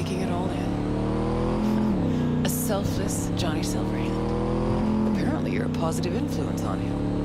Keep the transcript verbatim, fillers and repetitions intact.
taking it all in. A selfless Johnny Silverhand. Apparently you're a positive influence on him.